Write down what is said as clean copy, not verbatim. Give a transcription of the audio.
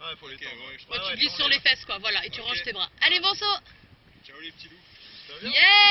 Ouais, faut les tendre. Ouais, tu glisses sur les fesses quoi, voilà, et tu ranges tes bras. Allez, bon saut. Ciao les petits loups. Yeah.